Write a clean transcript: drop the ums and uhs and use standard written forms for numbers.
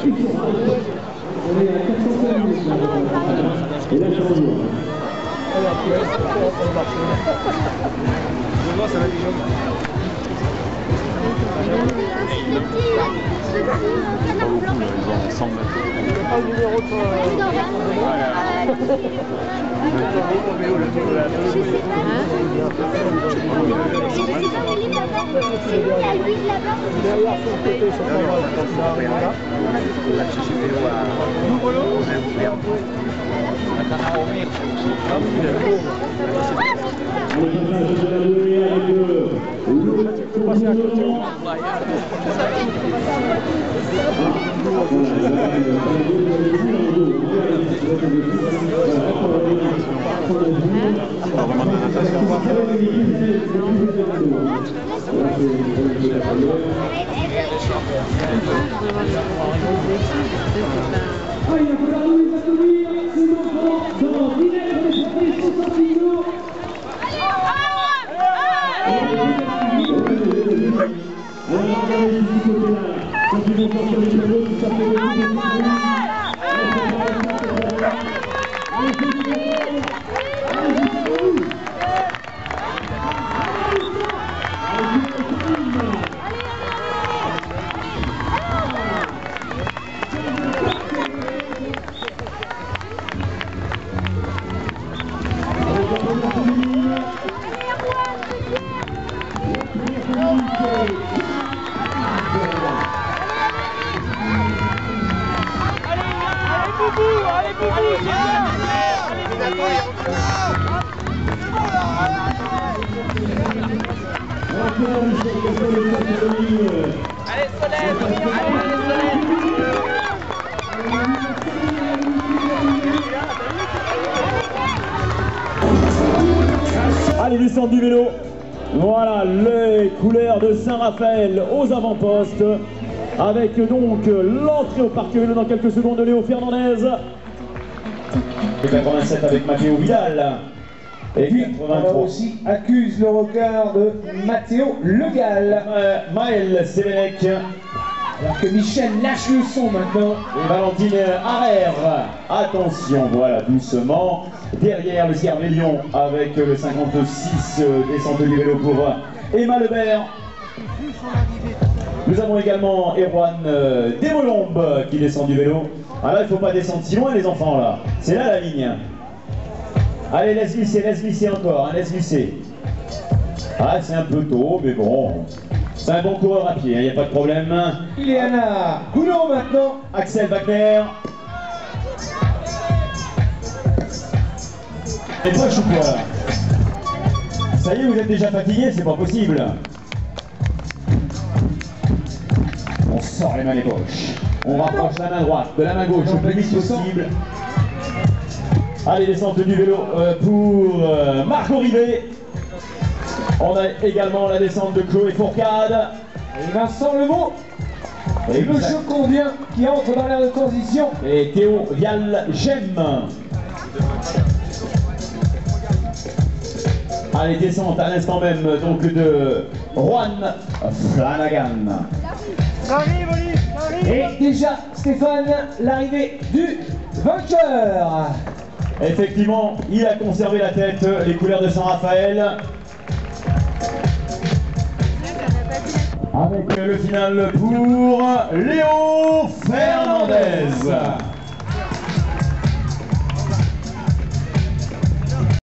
On est à 400 minutes. Et là, je rejoue. Je vois, ça va bien. Pas le numéro de Allez, descente du vélo. Voilà les couleurs de Saint-Raphaël aux avant-postes. Avec donc l'entrée au parc vélo dans quelques secondes de Léo Fernandez. Et 87 avec Matteo Vidal. Et puis, on aussi accuse le regard de Matteo Legal. Maël Sévélec. Alors que Michel lâche le son maintenant. Et Valentine Harère. Attention, voilà, doucement. Derrière le Cervelion avec le 56 descente du vélo pour Emma Lebert. Nous avons également Erwan Desmolombes qui descend du vélo. Ah là, il ne faut pas descendre si loin les enfants là. C'est là la ligne. Allez, laisse glisser encore, hein, laisse glisser. Ah, c'est un peu tôt, mais bon. C'est un bon coureur à pied, il n'y a pas de problème. Ileana Goulot maintenant. Axel Wagner. Et poche ou quoi? Ça y est, vous êtes déjà fatigué, c'est pas possible. On sort les mains des poches. On rapproche la main droite de la main gauche le plus vite possible. Allez, descente du vélo pour Marco Rivet. On a également la descente de Chloé Fourcade. Et Vincent Levaux. Et le Chocondien qui entre dans l'aire de transition. Et Théo Vial-Gem. Allez, descente à l'instant même donc de Juan Flanagan. Et déjà, Stéphane, l'arrivée du vainqueur. Effectivement, il a conservé la tête, les couleurs de Saint-Raphaël. Avec le final pour Léo Fernandez.